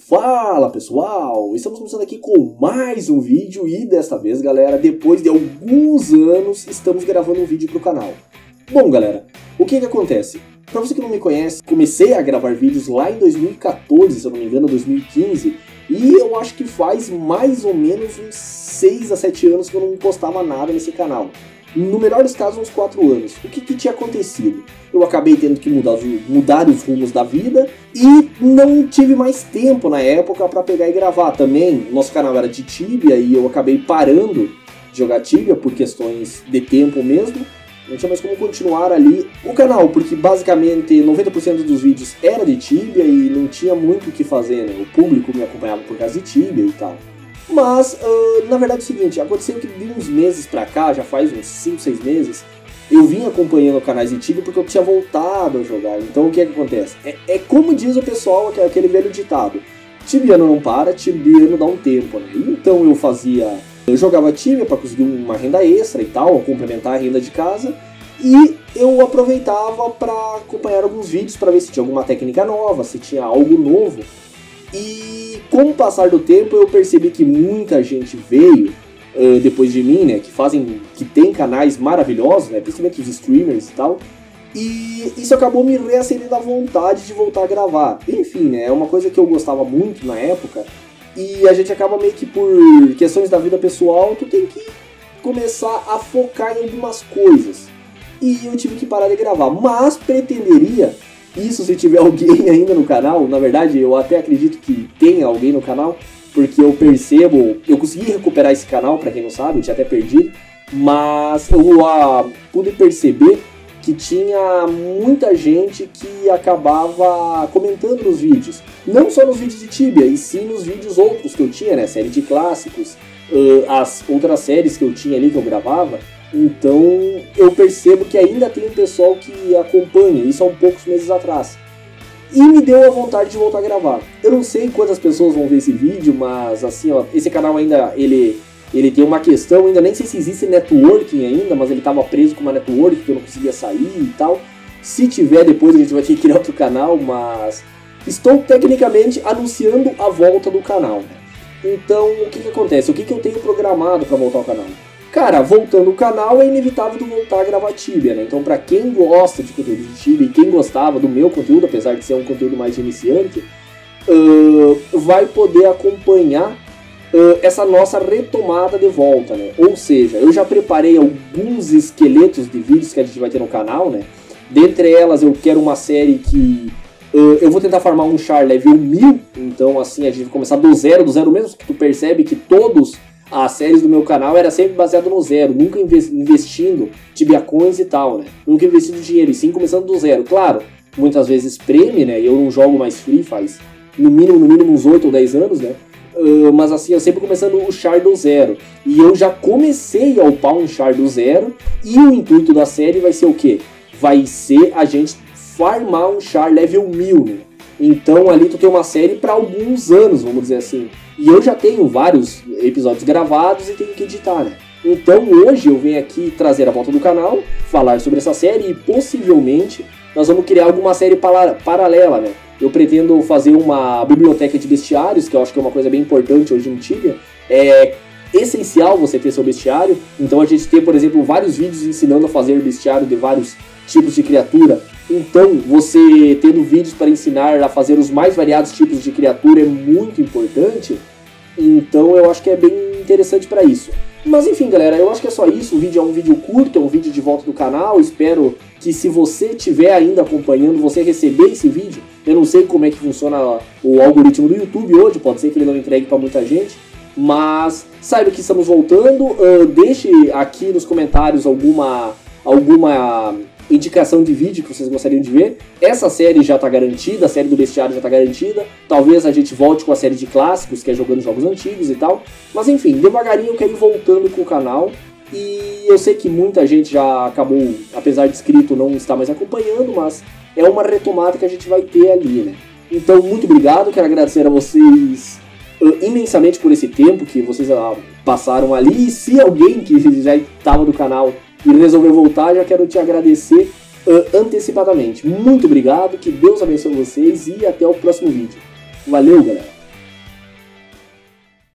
Fala pessoal, estamos começando aqui com mais um vídeo e desta vez, galera, depois de alguns anos, estamos gravando um vídeo para o canal. Bom, galera, o que acontece? Para você que não me conhece, comecei a gravar vídeos lá em 2014, se eu não me engano, 2015, e eu acho que faz mais ou menos uns 6 a 7 anos que eu não postava nada nesse canal. No melhor dos casos, uns 4 anos. O que tinha acontecido? Eu acabei tendo que mudar os rumos da vida e não tive mais tempo na época para pegar e gravar. Também, nosso canal era de Tibia e eu acabei parando de jogar Tibia por questões de tempo mesmo. Não tinha mais como continuar ali o canal, porque basicamente 90% dos vídeos era de Tibia e não tinha muito o que fazer, né? O público me acompanhava por causa de Tibia e tal. Mas, na verdade é o seguinte, aconteceu que de uns meses pra cá, já faz uns 5, 6 meses, eu vim acompanhando canais de Tibia porque eu tinha voltado a jogar. Então o que acontece? É como diz o pessoal, aquele velho ditado, tibiano não para, tibiano dá um tempo, né? Então eu jogava Tibia para conseguir uma renda extra e tal, complementar a renda de casa, e eu aproveitava para acompanhar alguns vídeos para ver se tinha alguma técnica nova, se tinha algo novo. E com o passar do tempo eu percebi que muita gente veio depois de mim, né, que tem canais maravilhosos, né, principalmente os streamers e tal, e isso acabou me reacendendo a vontade de voltar a gravar. Enfim, né, é uma coisa que eu gostava muito na época, e a gente acaba meio que por questões da vida pessoal, tu tem que começar a focar em algumas coisas, e eu tive que parar de gravar, mas pretenderia... Isso se tiver alguém ainda no canal, na verdade eu até acredito que tenha alguém no canal, porque eu percebo, eu consegui recuperar esse canal, pra quem não sabe, eu tinha até perdido, mas eu pude perceber que tinha muita gente que acabava comentando nos vídeos, não só nos vídeos de Tibia, e sim nos vídeos outros que eu tinha, né, série de clássicos, as outras séries que eu tinha ali que eu gravava. Então eu percebo que ainda tem um pessoal que acompanha, isso há poucos meses atrás. E me deu a vontade de voltar a gravar. Eu não sei quantas pessoas vão ver esse vídeo, mas assim, ó, esse canal ainda, ele tem uma questão, ainda nem sei se existe networking ainda, mas ele estava preso com uma network que eu não conseguia sair e tal. Se tiver, depois a gente vai ter que criar outro canal, mas estou tecnicamente anunciando a volta do canal. Então o que acontece? O que eu tenho programado para voltar ao canal? Cara, voltando o canal, é inevitável tu voltar a gravar Tibia, né? Então, pra quem gosta de conteúdo de Tibia e quem gostava do meu conteúdo, apesar de ser um conteúdo mais iniciante, vai poder acompanhar essa nossa retomada de volta, né? Ou seja, eu já preparei alguns esqueletos de vídeos que a gente vai ter no canal, né? Dentre elas, eu quero uma série que eu vou tentar farmar um char level 1000, então assim, a gente vai começar do zero mesmo, que tu percebe que as séries do meu canal era sempre baseado no zero, nunca investindo Tibia Coins e tal, né? Nunca investindo dinheiro, e sim começando do zero. Claro, muitas vezes prêmio, né? Eu não jogo mais free faz no mínimo uns 8 ou 10 anos, né? Mas assim, eu sempre começando o char do zero. E eu já comecei a upar um char do zero, e o intuito da série vai ser o quê? Vai ser a gente farmar um char level 1000, né? Então ali tu tem uma série para alguns anos, vamos dizer assim. E eu já tenho vários episódios gravados e tenho que editar, né? Então hoje eu venho aqui trazer a volta do canal, falar sobre essa série e possivelmente nós vamos criar alguma série paralela, né? Eu pretendo fazer uma biblioteca de bestiários, que eu acho que é uma coisa bem importante hoje em Tibia. É essencial você ter seu bestiário, então a gente tem, por exemplo, vários vídeos ensinando a fazer bestiário de vários tipos de criatura. Então, você tendo vídeos para ensinar a fazer os mais variados tipos de criatura é muito importante. Então, eu acho que é bem interessante para isso. Mas enfim, galera, eu acho que é só isso. O vídeo é um vídeo curto, é um vídeo de volta do canal. Espero que se você estiver ainda acompanhando, você receber esse vídeo. Eu não sei como é que funciona o algoritmo do YouTube hoje, pode ser que ele não entregue para muita gente. Mas saiba que estamos voltando. Deixe aqui nos comentários alguma indicação de vídeo que vocês gostariam de ver. Essa série já está garantida, a série do bestiário já está garantida. Talvez a gente volte com a série de clássicos, que é jogando jogos antigos e tal. Mas enfim, devagarinho eu quero ir voltando com o canal. E eu sei que muita gente já acabou, apesar de inscrito, não está mais acompanhando, mas é uma retomada que a gente vai ter ali, né? Então, muito obrigado, quero agradecer a vocês imensamente por esse tempo que vocês passaram ali. E se alguém que já estava no canal e resolveu voltar, já quero te agradecer antecipadamente. Muito obrigado, que Deus abençoe vocês e até o próximo vídeo. Valeu, galera!